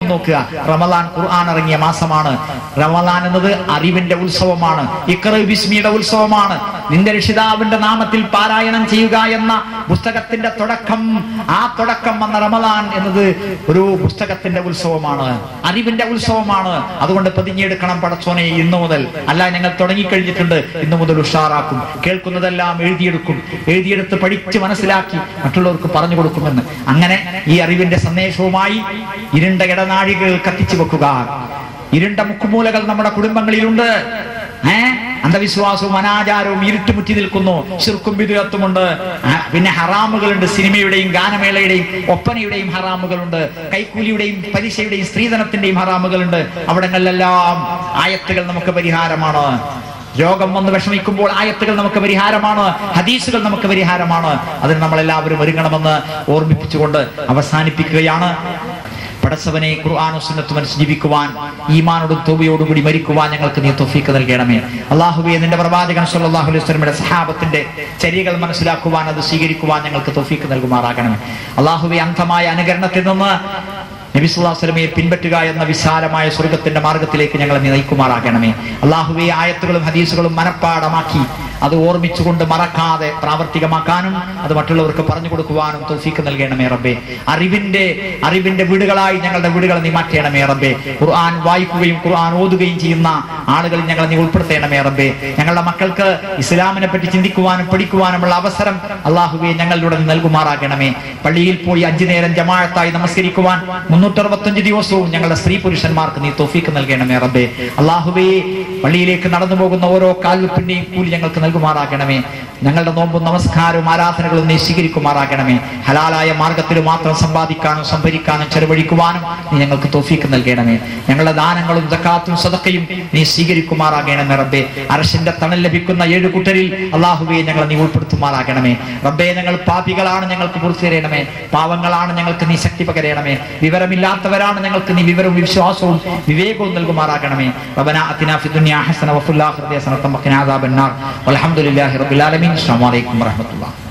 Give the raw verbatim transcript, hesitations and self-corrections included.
നോക്കുക. റമദാൻ ഖുർആൻ ഇറങ്ങിയ മാസമാണ്. റമദാൻ എന്നത് അറിവിന്റെ ഉത്സവമാണ്. ഇഖ്റ ബിസ്മിയുടെ ഉത്സവമാണ്. നിന്റെ രക്ഷിതാവിന്റെ നാമത്തിൽ പാരായണം ചെയ്യുക എന്ന പുസ്തകത്തിന്റെ തുടക്കം, ആ തുടക്കം വന്ന റമദാൻ എന്നത് ഒരു പുസ്തകത്തിന്റെ ഉത്സവമാണ്, അറിവിന്റെ ഉത്സവമാണ്. അതുകൊണ്ട് പ്രതിജ്ഞയെടുക്കണം, പടച്ചോനെ ഇന്നു മുതൽ, അല്ല ഞങ്ങൾ തുടങ്ങിക്കഴിഞ്ഞിട്ടുണ്ട്, ഇന്നു മുതൽ ഉഷാറാക്കും, കേൾക്കുന്നതെല്ലാം എഴുതിയെടുക്കും, എഴുതിയെടുത്ത് പഠിച്ച് മനസ്സിലാക്കി മറ്റുള്ളവർക്ക് പറഞ്ഞു കൊടുക്കുമെന്ന്. അങ്ങനെ ഈ അറിവിന്റെ സന്ദേശവുമായി ഇരുണ്ട ഇടനാഴികൾ കത്തിച്ചു വെക്കുക. ഇരുണ്ട മുക്കുമൂലകൾ നമ്മുടെ കുടുംബങ്ങളിലുണ്ട്. ഏഹ് അന്ധവിശ്വാസവും അനാചാരവും ഇരുട്ടുമുറ്റി നിൽക്കുന്നു. ശിർക്കും ബിദ്അത്തുമുണ്ട്. പിന്നെ ഹറാമുകളുണ്ട്. സിനിമയുടെയും ഗാനമേളയുടെയും ഒപ്പനയുടെയും ഹറാമുകളുണ്ട്. കൈക്കൂലിയുടെയും പലിശയുടെയും സ്ത്രീധനത്തിന്റെയും ഹറാമുകളുണ്ട്. അവിടങ്ങളിലെല്ലാം ആയത്തുകൾ നമുക്ക് പരിഹാരമാണ്. രോഗം വന്ന് വിഷമിക്കുമ്പോൾ ആയത്തുകൾ നമുക്ക് പരിഹാരമാണ്, ഹദീസുകൾ നമുക്ക് പരിഹാരമാണ്. അതിന് നമ്മളെല്ലാവരും ഒരുങ്ങണമെന്ന് ഓർമ്മിപ്പിച്ചുകൊണ്ട് അവസാനിപ്പിക്കുകയാണ്. പടച്ചവനെ ഖുർആനും സുന്നത്തും അനുസരിച്ച് ജീവിക്കുവാൻ, ഈമാനോടും തൗബയോടും കൂടി മരിക്കുവാൻ ഞങ്ങൾക്ക് നീ തൗഫീഖ് നൽകണമേ. അല്ലാഹുവേ, നിന്റെ പ്രവാചകൻ സ്വല്ലല്ലാഹു അലൈഹി വസല്ലമയുടെ സഹാബത്തിന്റെ ചര്യകൾ മനസ്സിലാക്കുവാൻ, അത് സ്വീകരിക്കുവാൻ ഞങ്ങൾക്ക് തൗഫീഖ് നൽകുമാറാകണമേ. അല്ലാഹുവേ, അന്ധമായ അനുകരണത്തിൽ നിന്ന് നബി സല്ലല്ലാഹു അലൈഹി വസല്ലമയെ പിൻപറ്റുക എന്ന വിശാലമായ സ്വർഗ്ഗത്തിന്റെ മാർഗത്തിലേക്ക് ഞങ്ങളെ നയിക്കുമാറാകണമേ. അല്ലാഹുവേ, ആയത്തുകളും ഹദീസുകളും മനഃപ്പാഠമാക്കി അത് ഓർമ്മിച്ചുകൊണ്ട് മറക്കാതെ പ്രാവർത്തികമാക്കാനും അത് മറ്റുള്ളവർക്ക് പറഞ്ഞു കൊടുക്കുവാനും തൗഫീഖ് നൽകണമേ റബ്ബേ. അറിവിന്റെ അറിവിന്റെ വീടുകളായി ഞങ്ങളുടെ വീടുകളെ നീ മാറ്റണമേ റബ്ബേ. ഖുർആൻ വായിക്കുകയും ഖുർആൻ ഓതുകയും ചെയ്യുന്ന ആളുകളിൽ ഞങ്ങളെ നീ ഉൾപ്പെടുത്തണമേ റബ്ബേ. ഞങ്ങളുടെ മക്കൾക്ക് ഇസ്ലാമിനെ പറ്റി ചിന്തിക്കുവാനും പഠിക്കുവാനുമുള്ള അവസരം അല്ലാഹുവേ ഞങ്ങളിലൂടെ നൽകുമാറാകണമേ. പള്ളിയിൽ പോയി അഞ്ചു നേരം ജമാഅത്തായി നമസ്കരിക്കുവാൻ മുന്നൂറ്ററുപത്തഞ്ച് ദിവസവും ഞങ്ങളുടെ സ്ത്രീ പുരുഷന്മാർക്ക് നീ തൗഫീഖ് നൽകണമേ റബ്ബേ. അല്ലാഹുവേ, പള്ളിയിലേക്ക് നടന്നു പോകുന്ന ഓരോ കാൽവെപ്പിന്റെയും കൂലി ഞങ്ങൾക്ക് നൽകുമാറാകണമേ. ഞങ്ങളുടെ നോമ്പും നമസ്കാരവും ആരാധനകളും നീ സ്വീകരിക്കുമാറാകണമേ. ഹലാലായ മാർഗത്തിൽ മാത്രം സമ്പാദിക്കാനും സംഭരിക്കാനും ചെലവഴിക്കുവാനും നീ ഞങ്ങൾക്ക് തൗഫീഖ് നൽകണമേ. ഞങ്ങളുടെ ദാനങ്ങളും സക്കാത്തും സദഖയും നീ സ്വീകരിക്കുമാറാകണമേ റബ്ബേ. അർശിന്റെ തണൽ ലഭിക്കുന്ന ഏഴ് കൂട്ടരിൽ അല്ലാഹുവേ ഞങ്ങളെ നീ ഉൾപ്പെടുത്തുമാറാകണമേ റബ്ബേ. ഞങ്ങൾ പാപികളാണ്, ഞങ്ങൾക്ക് പുറത്തു തരണമേ. പാവങ്ങളാണ്, ഞങ്ങൾക്ക് നീ ശക്തി പകരണമേ. വിവരമില്ലാത്തവരാണ്, ഞങ്ങൾക്ക് നീ വിവരവും വിശ്വാസവും വിവേകവും നൽകുമാറാകണമേ. റബ്ബനാ അതിനാ ഫിദ്ദുനിയാ ഹസന വഫിൽ ആഖിറതി ഹസനത വഖിനാ അദാബന്നാർ. വൽഹംദുലില്ലാഹി റബ്ബിൽ ആലമീൻ. അസ്സലാമു അലൈക്കും വറഹ്മത്തുള്ളാഹി.